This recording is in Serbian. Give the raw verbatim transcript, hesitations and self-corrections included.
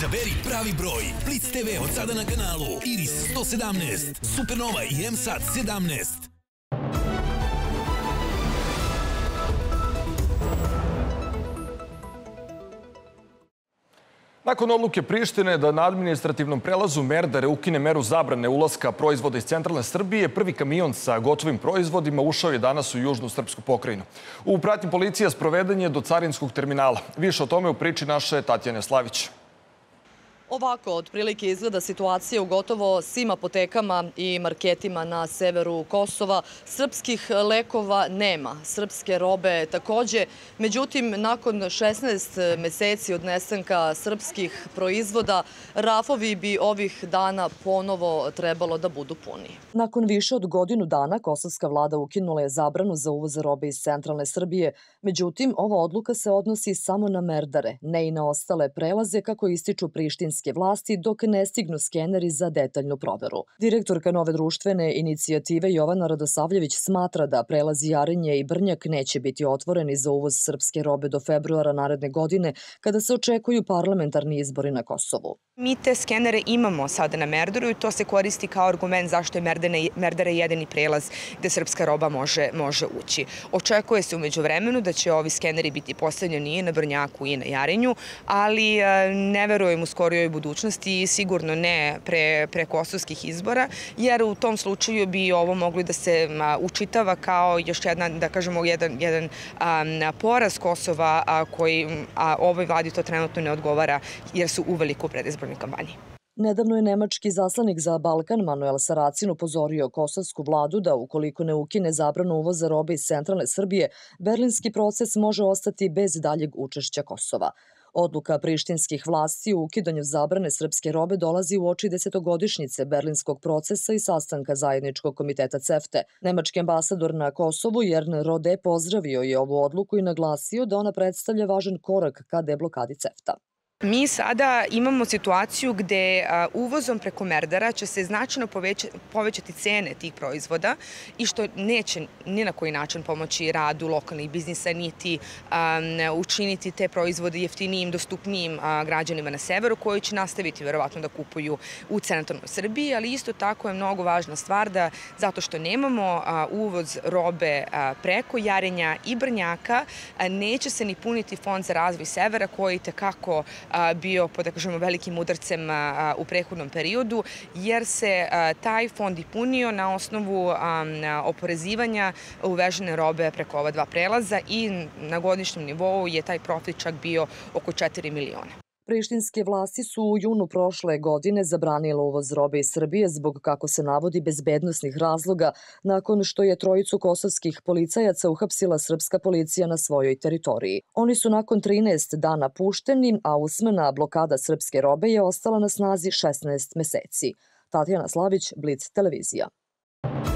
Izaberi pravi broj. Blitz te ve od sada na kanalu Iris sto sedamnaest, Supernova i M Sat sedamnaest. Nakon odluke Prištine da na administrativnom prelazu Merdare ukine meru zabrane ulaska proizvoda iz centralne Srbije, prvi kamion sa gotovim proizvodima ušao je danas u južnu srpsku pokrajinu. U pratnji policija sproveden je do carinskog terminala. Više o tome u priči naše Tatjane Slavić. Ovako otprilike izgleda situacija u gotovo svim apotekama i marketima na severu Kosova. Srpskih lekova nema, srpske robe takođe. Međutim, nakon šesnaest meseci od nestanka srpskih proizvoda, rafovi bi ovih dana ponovo trebalo da budu puni. Nakon više od godinu dana kosovska vlada ukinula je zabranu za uvoz robe iz centralne Srbije. Međutim, ova odluka se odnosi samo na Merdare, ne i na ostale prelaze kako ističu prištinski vlasti dok ne stignu skeneri za detaljnu proveru. Direktorka nove društvene inicijative Jovana Radosavljević smatra da prelazi Jarinje i Brnjak neće biti otvoreni za uvoz srpske robe do februara naredne godine kada se očekuju parlamentarni izbori na Kosovu. Mi te skenere imamo sada na Merdaru i to se koristi kao argument zašto je Merdare jedini prelaz gde srpska roba može, može ući. Očekuje se umeđu vremenu da će ovi skeneri biti postavljeni i na Brnjaku i na Jarinju, ali ne verujem u skorijoj budućnosti i sigurno ne pre, pre kosovskih izbora, jer u tom slučaju bi ovo mogli da se učitava kao još jedna, da kažemo, jedan, jedan a, poraz Kosova a, koji a, ovoj vladi to trenutno ne odgovara jer su uveliko u predizbornoj kampanji. Nedavno je nemački zaslanik za Balkan Manuel Saracin upozorio kosovsku vladu da ukoliko ne ukine zabranu uvoza robe iz centralne Srbije, berlinski proces može ostati bez daljeg učešća Kosova. Odluka prištinskih vlasti u ukidanju zabrane srpske robe dolazi u oči desetogodišnjice berlinskog procesa i sastanka zajedničkog komiteta CEFTE. Nemački ambasador na Kosovu Jern Rode pozdravio je ovu odluku i naglasio da ona predstavlja važan korak ka deblokadi CEFTA. Mi sada imamo situaciju gde uvozom preko Merdara će se značajno povećati cene tih proizvoda i što neće ni na koji način pomoći radu lokalnih biznisa, niti učiniti te proizvode jeftinijim, dostupnijim građanima na severu koji će nastaviti verovatno da kupuju u centralnoj Srbiji, ali isto tako je mnogo važna stvar da zato što nemamo uvoz robe preko Jarinja i Brnjaka, neće se ni puniti Fond za razvoj severa koji tekako bio pod, da kažemo, velikim udarcem u prethodnom periodu, jer se taj fond i punio na osnovu oporezivanja uvežene robe preko ova dva prelaza i na godišnjem nivou je taj profit čak bio oko četiri miliona. Prištinske vlasti su u junu prošle godine zabranile uvoz robe iz Srbije zbog, kako se navodi, bezbednosnih razloga nakon što je trojicu kosovskih policajaca uhapsila srpska policija na svojoj teritoriji. Oni su nakon trinaest dana pušteni, a usmena blokada srpske robe je ostala na snazi šesnaest meseci. Tatjana Slavić, Blitz televizija.